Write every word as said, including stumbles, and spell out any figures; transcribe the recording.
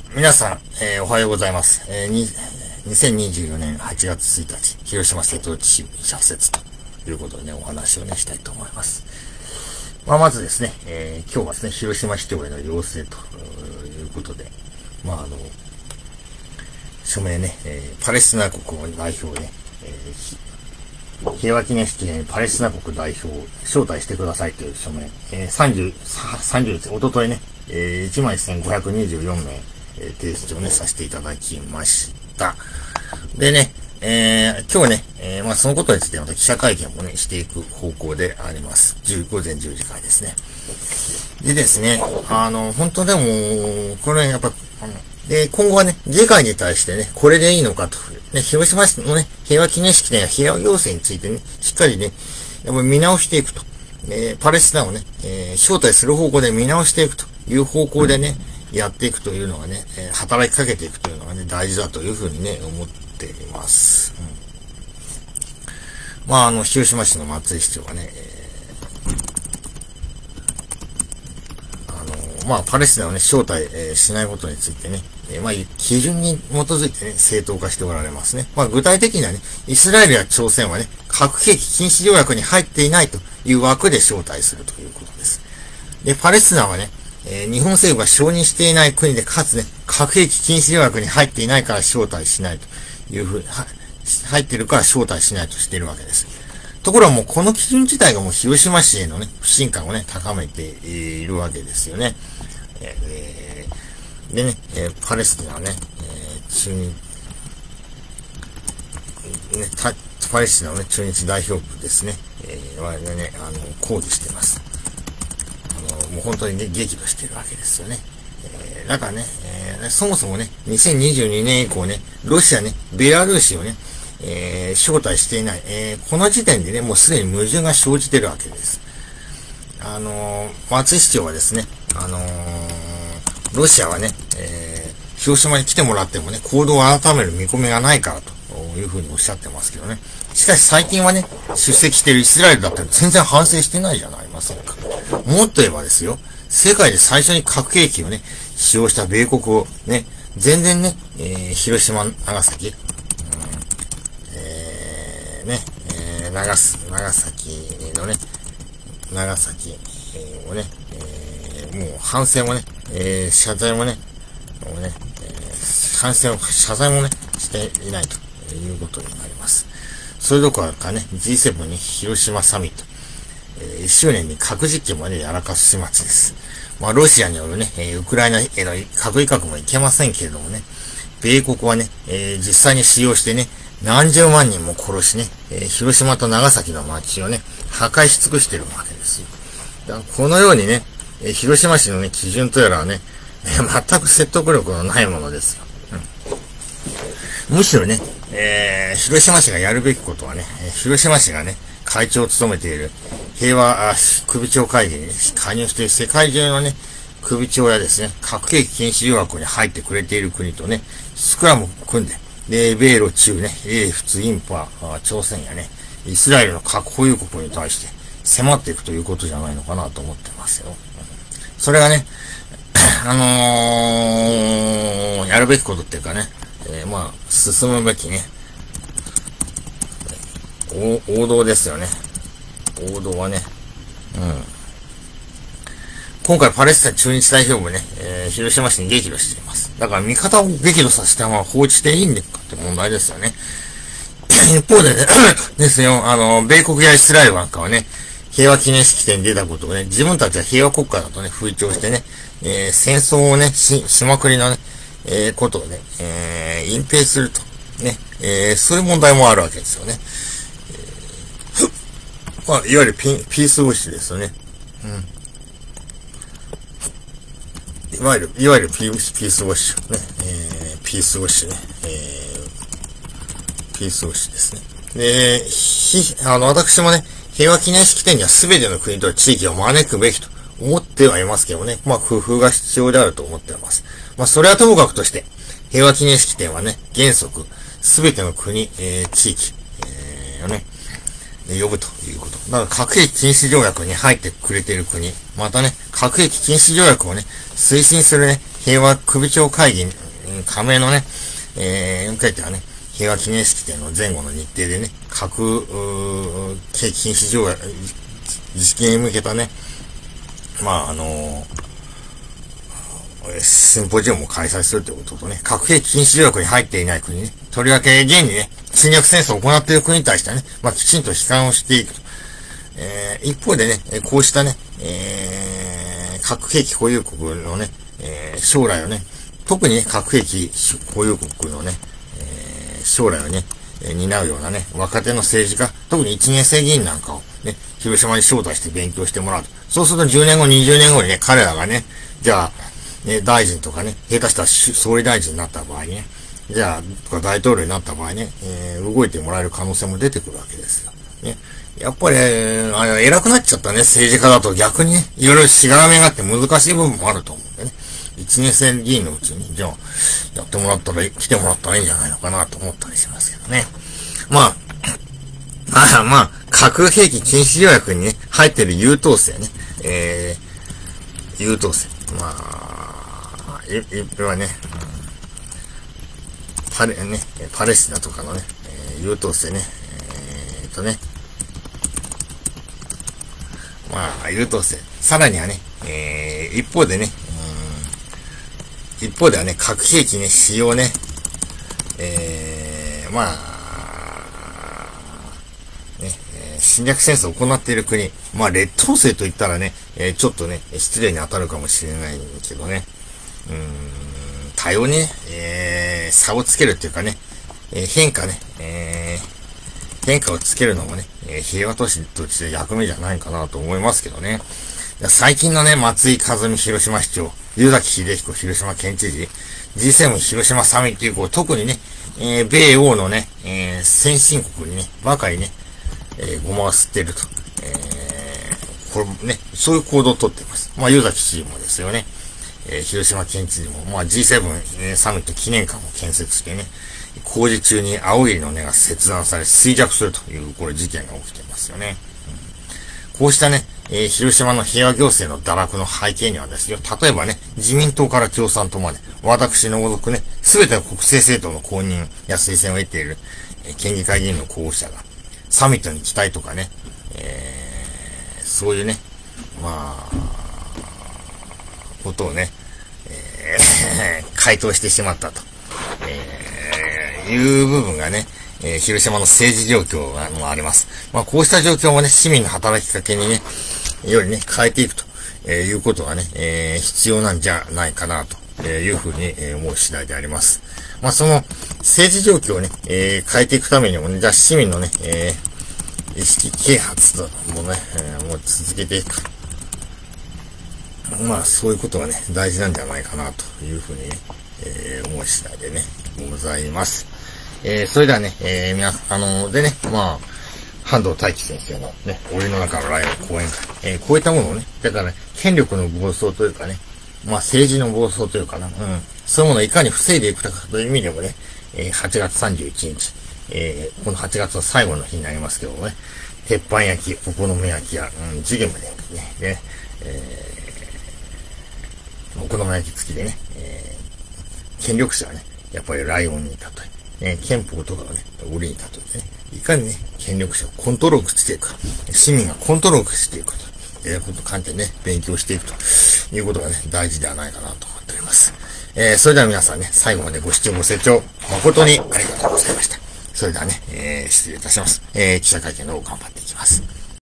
皆さん、えー、おはようございます。えー、ににせんにじゅうよねんはちがつついたち、広島瀬戸内新聞社説ということでね、お話をね、したいと思います。まあ、まずですね、えー、今日はですね、広島市長への要請ということで、まあ、あの、署名ね、えー、パレスチナ国の代表ね、えー、平和記念式典パレスチナ国代表を招待してくださいという署名、えー、さんじゅう、さんじゅうにち、おとといね、えー、いちまんせんごひゃくにじゅうよんめい、えー、提出をね、させていただきました。でね、えー、今日ね、えー、まあ、そのことについてまた記者会見もね、していく方向であります。ごぜんじゅうじからですね。でですね、あの、本当でも、これやっぱ、あの、で、今後はね、議会に対してね、これでいいのかと。ね、広島市のね、平和記念式典や平和行政についてね、しっかりね、やっぱ見直していくと。えー、パレスチナをね、えー、招待する方向で見直していくという方向でね、やっていくというのがね、えー、働きかけていくというのがね、大事だというふうにね、思っています。うん、まあ、あの、広島市の松井市長がね、えー、あの、まあ、パレスチナをね、招待、えー、しないことについてね、えー、まあ、基準に基づいてね、正当化しておられますね。まあ、具体的にはね、イスラエルや朝鮮はね、核兵器禁止条約に入っていないという枠で招待するということです。で、パレスチナはね、えー、日本政府が承認していない国で、かつね、核兵器禁止条約に入っていないから招待しないというふうに、入っているから招待しないとしているわけです。ところがもうこの基準自体がもう広島市へのね、不信感をね、高めているわけですよね。えー、でね、えー、パレスチナはね、えー、中日、ね、パレスチナのね、中日代表部ですね、えー、はね、あの、抗議しています。もう本当にね、激怒してるわけですよね。えー、だからね、えー、そもそもね、にせんにじゅうにねん以降ね、ロシアね、ベラルーシをね、えー、招待していない、えー、この時点でね、もうすでに矛盾が生じてるわけです。あのー、松井市長はですね、あのー、ロシアはね、えー、広島に来てもらってもね、行動を改める見込みがないからというふうにおっしゃってますけどね。しかし最近はね、出席しているイスラエルだったら全然反省してないじゃありませんか。もっと言えばですよ、世界で最初に核兵器をね、使用した米国をね、全然ね、えー、広島、長崎、うん、えー、ね、えー、長す、長崎のね、長崎をね、えー、もう反省もね、えー、謝罪もね、もうね、えー、反省も、謝罪もね、していないということになります。それどころかね、ジーセブン に広島サミット、えー、いっしゅうねんに核実験までやらかす始末です。まあ、ロシアによるね、えー、ウクライナへの核威嚇もいけませんけれどもね、米国はね、えー、実際に使用してね、何十万人も殺しね、えー、広島と長崎の街をね、破壊し尽くしてるわけですよ。だからこのようにね、えー、広島市のね、基準とやらはね、えー、全く説得力のないものですよ。うん、むしろね、えー、広島市がやるべきことはね、広島市がね、会長を務めている平和首長会議に加入している世界中のね、首長やですね、核兵器禁止条約に入ってくれている国とね、スクラムを組んで、で、米ロ中ね、英仏インパ、朝鮮やね、イスラエルの核保有国に対して迫っていくということじゃないのかなと思ってますよ。それがね、あのー、やるべきことっていうかね、えー、まあ、進むべきね、王道ですよね。王道はね。うん。今回パレスチナ中日代表部ね、えー、広島市に激怒しています。だから味方を激怒させたまま放置していいんですかって問題ですよね。一方でね、ですよ、あの、米国やイスラエルなんかはね、平和記念式典に出たことをね、自分たちは平和国家だとね、風潮してね、えー、戦争をね、し、しまくりのね、えー、ことをね、えー、隠蔽すると。ね、えー、そういう問題もあるわけですよね。まあ、いわゆるピピースウォッシュですよね。うん。いわゆる、いわゆるピース、ピースウォッシュ。ね。えー、ピースウォッシュね。えー、ピースウォッシュですね。で、ひ、あの、私もね、平和記念式典には全ての国と地域を招くべきと思ってはいますけどね。まあ、工夫が必要であると思っています。まあ、それはともかくとして、平和記念式典はね、原則、全ての国、えー、地域、えー、をね、呼ぶということ。だから核兵器禁止条約に入ってくれている国、またね、核兵器禁止条約をね、推進するね、 平和首長会議に加盟のね、えー、向けてはね、平和記念式典の前後の日程でね、核、兵器禁止条約、実現に向けたね、まあ、あのー、シンポジウムを開催するということとね、核兵器禁止条約に入っていない国ね、とりわけ現にね、侵略戦争を行っている国に対してはね、まあ、きちんと批判をしていくと。えー、一方でね、こうしたね、えー、核兵器保有国のね、えー、将来をね、特にね、核兵器保有国のね、えー、将来をね、えー、担うようなね、若手の政治家、特に一年生議員なんかをね、広島に招待して勉強してもらうと。そうするとじゅうねんご、にじゅうねんごにね、彼らがね、じゃあ、ね、大臣とかね、下手したら総理大臣になった場合ね、じゃあ、とか大統領になった場合ね、えー、動いてもらえる可能性も出てくるわけですよ。ね。やっぱり、あれ、偉くなっちゃったね、政治家だと逆にね、いろいろしがらみがあって難しい部分もあると思うんでね。一年生議員のうちに、じゃあ、やってもらったら、来てもらったらいいんじゃないのかなと思ったりしますけどね。まあ、まあまあ、核兵器禁止条約にね、入ってる優等生ね、えー、優等生。まあ、い、いはね、パレ、ね、パレスチナとかのね、えー、優等生ね、えー、とね、まあ、優等生。さらにはね、えー、一方でね、うん、一方ではね、核兵器ね、使用ね、えー、まあ、ね、えー、侵略戦争を行っている国、まあ、劣等生と言ったらね、えー、ちょっとね、失礼に当たるかもしれないけどね、うーん、多様にね、えー、差をつけるっていうかね、えー、変化ね、えー、変化をつけるのもね、えー、平和都市として役目じゃないかなと思いますけどね。最近のね、松井和美広島市長、湯崎秀彦広島県知事、ジーセブン 広島サミット以降、特にね、えー、米欧のね、えー、先進国にね、ばかりね、えー、ごまを吸っていると。えー、これね、そういう行動をとっています。まあ、湯崎知事もですよね。えー、広島県知事も、まあ ジーセブン、えー、サミット記念館を建設してね、工事中に青いの根が切断され衰弱するという、これ事件が起きていますよね。うん、こうしたね、えー、広島の平和行政の堕落の背景にはですよ、例えばね、自民党から共産党まで、私の除くね、すべての国政政党の公認や推薦を得ている、えー、県議会議員の候補者が、サミットに期待とかね、えー、そういうね、まあ、ことをね、えー、回答してしまったと、えー、いう部分がね、えー、広島の政治状況がもあります。まあ、こうした状況もね、市民の働きかけにね、よりね、変えていくと、えー、いうことがね、えー、必要なんじゃないかなというふうに、えー、思う次第であります。まあ、その政治状況をね、えー、変えていくためにもね、じゃあ市民のね、えー、意識啓発ともね、えー、もう続けていく。まあ、そういうことがね、大事なんじゃないかなというふうにね、えー、思う次第でね、ございます。えー、それではね、えー、皆さん、あのー、でね、まあ、半藤大樹先生のね、俺の中のライブ講演会、えー、こういったものをね、だから、ね、権力の暴走というかね、まあ、政治の暴走というかな、うん、そういうものをいかに防いでいくかという意味でもね、えー、はちがつさんじゅういちにち、えー、このはちがつの最後の日になりますけどもね、鉄板焼き、お好み焼きや、うん、ジゲムでね、ね、えー、お好み焼き付きでね、えー、権力者はね、やっぱりライオンに例え、ね、憲法とかをね、檻に例えてね、いかにね、権力者をコントロールしていくか、市民がコントロールしていくということを観点でね、勉強していくということがね、大事ではないかなと思っております。えー、それでは皆さんね、最後までご視聴ご清聴誠にありがとうございました。それではね、えー、失礼いたします。えー、記者会見の方頑張っていきます。